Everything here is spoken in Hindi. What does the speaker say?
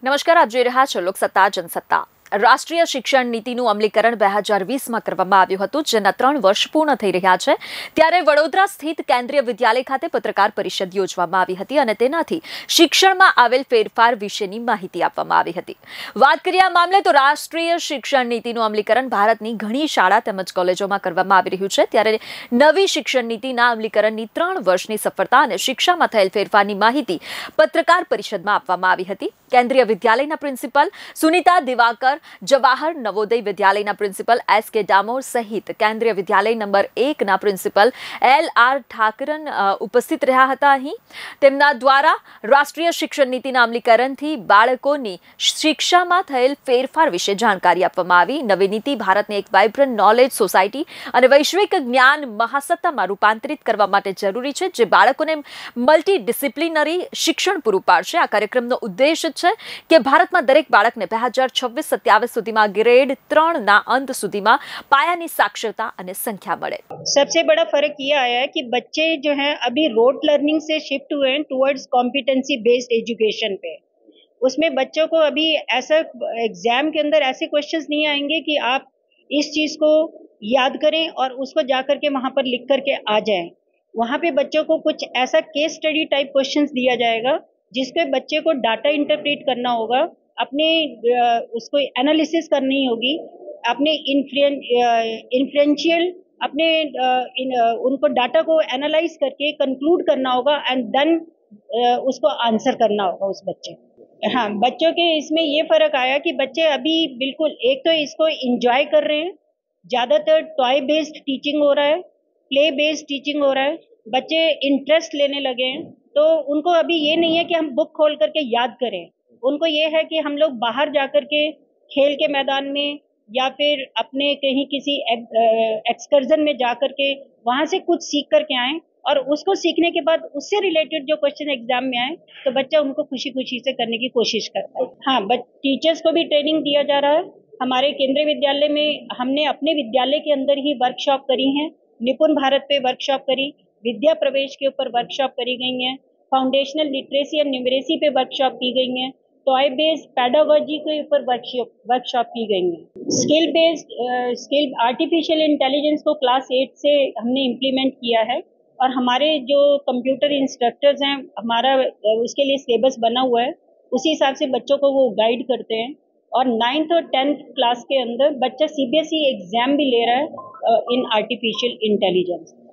નમસ્કાર, આપ જોઈ રહ્યા છો લોકસત્તા જનસત્તા। રાષ્ટ્રીય શિક્ષણ નીતિનું અમલીકરણ 2020માં કરવામાં આવ્યું હતું, જેના 3 વર્ષ પૂર્ણ થઈ રહ્યા છે। ત્યારે વડોદરા સ્થિત કેન્દ્રીય વિદ્યાલય ખાતે પત્રકાર પરિષદ યોજવામાં આવી હતી અને તેનાથી શિક્ષણમાં આવેલ ફેરફાર વિશેની માહિતી આપવામાં આવી હતી। વાત કરીએ આ મામલે તો રાષ્ટ્રીય શિક્ષણ નીતિનું અમલીકરણ ભારતની ઘણી શાળા તેમજ કોલેજોમાં કરવામાં આવી રહ્યું છે। ત્યારે નવી શિક્ષણ નીતિના અમલીકરણની 3 વર્ષની સફળતા અને શિક્ષામાં થયેલ ફેરફારની માહિતી પત્રકાર પરિષદમાં આપવામાં આવી હતી। કેન્દ્રીય વિદ્યાલયના પ્રિન્સિપલ સુનિતા દિવાકર, જવાહર નવોદય વિદ્યાલયના પ્રિન્સિપલ એસ.કે. ડામોર સહિત કેન્દ્રીય વિદ્યાલય નંબર 1 ના પ્રિન્સિપલ એલ.આર. ઠાકરન ઉપસ્થિત રહ્યા હતા। અહીં તેમના દ્વારા રાષ્ટ્રીય શિક્ષણ નીતિના અમલીકરણથી બાળકોની શિક્ષામાં થયેલ ફેરફાર વિશે જાણકારી આપવામાં આવી। નવી નીતિ ભારતને એક વાઇબ્રન્ટ નોલેજ સોસાયટી અને વૈશ્વિક જ્ઞાન મહાસત્તામાં રૂપાંતરિત કરવા માટે જરૂરી છે, જે બાળકોને મલ્ટી ડિસિપ્લિનરી શિક્ષણ પૂરું પાડશે। આ કાર્યક્રમનો ઉદ્દેશ છે કે ભારતમાં દરેક બાળકને 2026-27 સુધીમાં ग्रेड 3 ના अंत સુધીમાં પાયાની સાક્ષરતા અને સંખ્યા મળે। सबसे बड़ा फर्क ये आया है कि बच्चे जो हैं अभी रोट लर्निंग से शिफ्ट हुए हैं टुवर्ड्स कॉम्पिटेंसी बेस्ड एजुकेशन पे। उसमें बच्चों को अभी ऐसा एग्जाम के अंदर ऐसे क्वेश्चंस नहीं आएंगे कि आप इस चीज को याद करें और उसको जाकर के वहां पर लिख करके आ जाएं। वहां पे बच्चों को कुछ ऐसा केस स्टडी टाइप क्वेश्चंस दिया जाएगा जिसपे बच्चे को डाटा इंटरप्रेट करना होगा, अपने उसको एनालिसिस करनी होगी, अपने इन्फ्लुएंशियल अपने उनको डाटा को एनालाइज करके कंक्लूड करना होगा एंड देन उसको आंसर करना होगा उस बच्चे। हाँ, बच्चों के इसमें ये फर्क आया कि बच्चे अभी बिल्कुल एक तो इसको एंजॉय कर रहे हैं, ज्यादातर टॉय बेस्ड टीचिंग हो रहा है, प्ले बेस्ड टीचिंग हो रहा है, बच्चे इंटरेस्ट लेने लगे हैं। तो उनको अभी ये नहीं है कि हम बुक खोल करके याद करें, उनको ये है कि हम लोग बाहर जाकर के खेल के मैदान में या फिर अपने कहीं किसी एक्सकर्जन में जाकर के वहां से कुछ सीख करके आए और उसको सीखने के बाद उससे रिलेटेड जो क्वेश्चन एग्जाम में आए तो बच्चा उनको खुशी खुशी से करने की कोशिश करता है। हाँ, टीचर्स को भी ट्रेनिंग दिया जा रहा है। हमारे केंद्रीय विद्यालय में हमने अपने विद्यालय के अंदर ही वर्कशॉप करी है, निपुण भारत पे वर्कशॉप करी, विद्या प्रवेश के ऊपर वर्कशॉप करी गई है, फाउंडेशनल लिटरेसी एंड न्यूमरेसी पे वर्कशॉप की गई है, टॉय बेस्ड पेडागोजी के ऊपर वर्कशॉप की गई है, स्किल आर्टिफिशियल इंटेलिजेंस को क्लास 8 से हमने इम्प्लीमेंट किया है और हमारे जो कंप्यूटर इंस्ट्रक्टर्स हैं हमारा उसके लिए सिलेबस बना हुआ है, उसी हिसाब से बच्चों को वो गाइड करते हैं। और 9th और 10th क्लास के अंदर बच्चा CBSE एग्जाम भी ले रहा है इन आर्टिफिशियल इंटेलिजेंस।